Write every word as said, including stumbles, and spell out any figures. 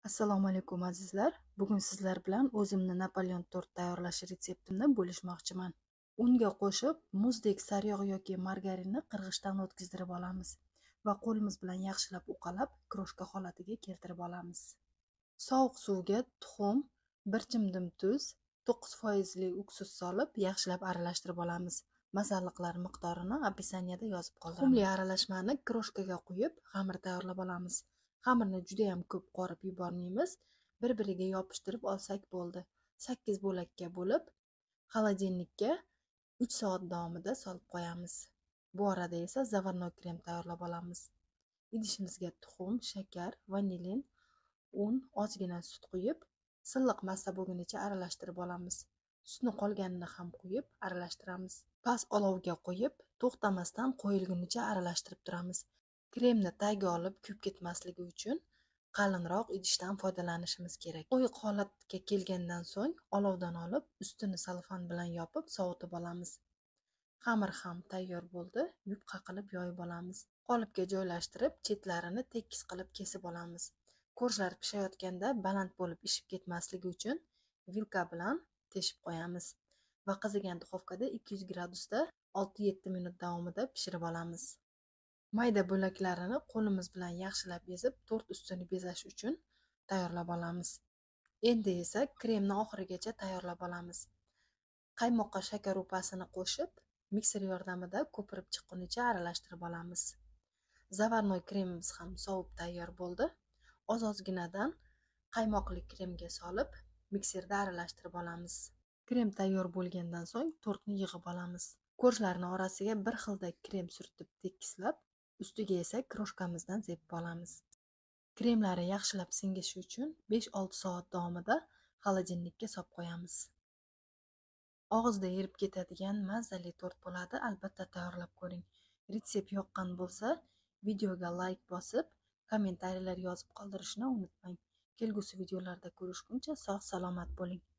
Assalomu alaykum azizlar. Bugun sizlar bilan o'zimni Napoleon tort tayyorlash retseptimni bo'lishmoqchiman. Unga qo'shib muzdek sariyog' yoki margarinni qirg'ichdan o'tkazdirib olamiz va qo'limiz bilan yaxshilab uqalab, kroshka holatiga keltirib olamiz. Sovuq suvga tuxum, bir chimdim tuz, to'qqiz foizli uksus solib yaxshilab aralashtirib olamiz. Masalliqlar miqdorini opisaniyada yozib qoldiraman. Tuxumli aralashmani kroshkaga quyib, xamir tayyorlab olamiz. Xamirni juda ham ko'p qorib yubormaymiz. Bir-biriga yopishtirib olsak bo'ldi. sakkiz bo'lakka bo'lib, xolodilnikka uch soat davomida solib qo'yamiz. Bu orada esa zavarnoy krem tayyorlab olamiz. Idishimizga tuxum, shakar, vanilin, un, ozgina sut quyib, silliq massa bo'lgunicha aralashtirib olamiz. Sutni qolganini ham quyib aralashtiramiz. Past olovga qo'yib, to'xtamasdan qo'yilgunicha aralashtirib turamiz. Kremni tagiga olib kuyib ketmasligi uchun qalinroq idishdan foydalanishimiz kerak. Qo'yiq holatga kelgandan so'ng olovdan olib, ustini salfan bilan yopib, sovutib olamiz. Xamir ham tayyor bo'ldi. Yupqa qilib yoyib olamiz. Qolipga joylashtirib, chetlarini tekis qilib kesib olamiz. Korjlar pishayotganda baland bo'lib ishib ketmasligi uchun vilka bilan teshib qo'yamiz va qizigan duxovkada ikki yuz gradusda olti yetti minut davomida pishirib olamiz. Mayda bo'laklarini qo'limiz bilan yaxshilab ezib, tort ustini bezash uchun tayyorlab olamiz. Endi esa kremni oxirigacha tayyorlab olamiz. Qaymoqqa shakar upasini qo'shib, mikser yordamida ko'pirib chiqqunicha aralashtirib olamiz. Zavarnoy kremimiz ham sovib tayyor bo'ldi. Oz-ozginadan qaymoqli kremga solib, mikserda aralashtirib olamiz. Krem tayyor bo'lgandan so'ng tortni yig'ib olamiz. Korjlarning orasiga bir xilda krem surtib tekislab, ustiga esa kroshkamizdan sepib olamiz. Kremlari yaxshilab singishi uchun besh olti soat davomida xolodilnikka solib qo'yamiz. Og'izda erib ketadigan mazali tort bo'ladi. Albatta tayyorlab ko'ring. Retsept yoqqan bo'lsa, videoga like bosib, kommentariyalar yozib qoldirishni unutmang. Kelgusi videolarda ko'rishguncha sog' salomat bo'ling.